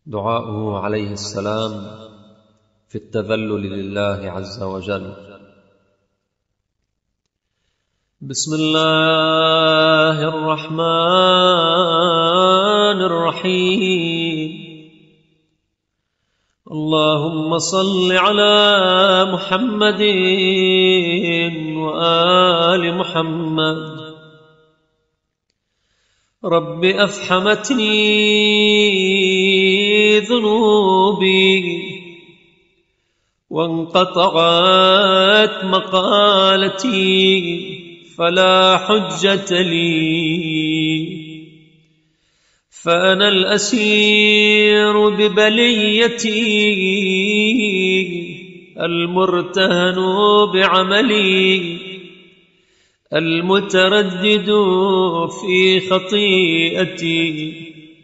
دعاؤه عليه السلام في التذلل لله عز وجل. بسم الله الرحمن الرحيم. اللهم صل على محمد وآل محمد. رب أفحمتني ذنوبي وانقطعت مقالتي فلا حجة لي، فأنا الأسير ببليتي المرتهن بعملي المتردد في خطيئتي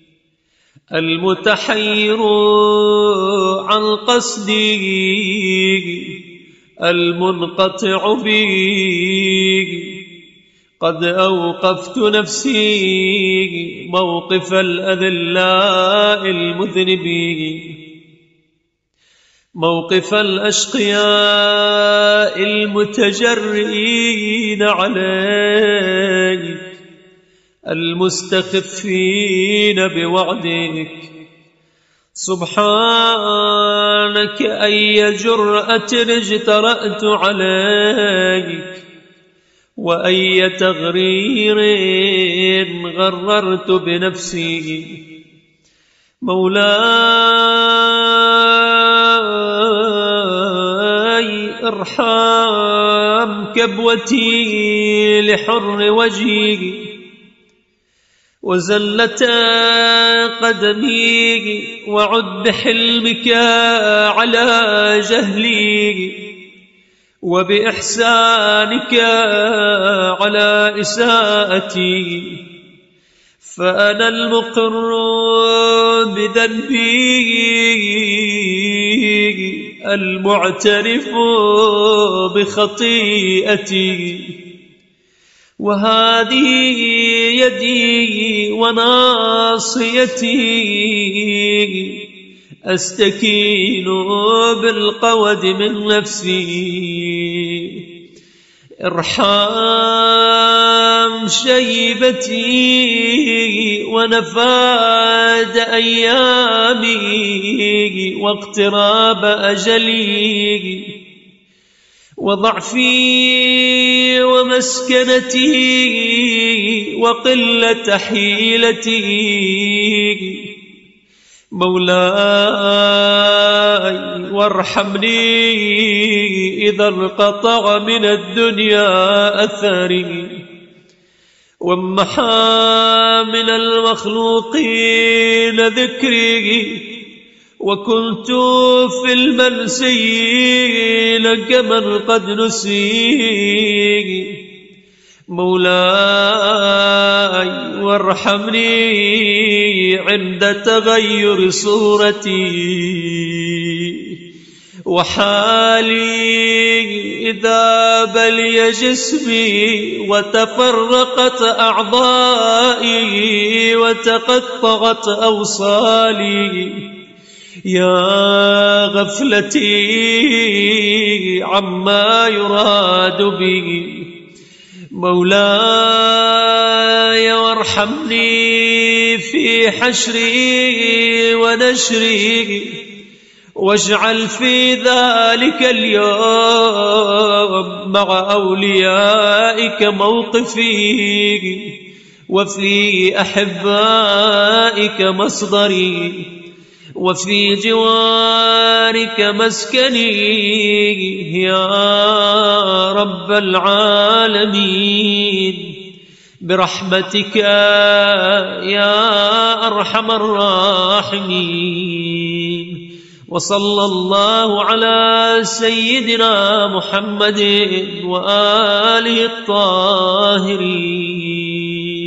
المتحير عن قصدي المنقطع بي. قد أوقفت نفسي موقف الأذلاء المذنبين، موقف الأشقياء المتجرئين عليك المستخفين بوعدك. سبحانك أي جرأة اجترأت عليك، وأي تغرير غررت بنفسي. مولاي ارحم كبوتي لحر وجهي وزلة قدمي، وعد بحلمك على جهلي وبإحسانك على إساءتي. فأنا المقر بذنبي المعترف بخطيئتي، وهذه يدي وناصيتي أستكين بالقود من نفسي. ارحم شيبتي ونفاد أيامي واقتراب أجلي، وضعفي ومسكنتي وقلة حيلتي. مولاي وارحمني إذا انقطع من الدنيا أثري وامحى من المخلوقين ذكري، وكنت في المنسيين كمن قد نسي. مولاي وارحمني عند تغير صورتي وحالي، إذا بلي جسمي وتفرقت أعضائي وتقطعت أوصالي. يا غفلتي عما يراد بي. مولاي وارحمني في حشري ونشري، واجعل في ذلك اليوم مع أوليائك موقفي، وفي أحبائك مصدري، وفي جوارك مسكني يا رب العالمين، برحمتك يا أرحم الراحمين. وصلى الله على سيدنا محمد وآله الطاهرين.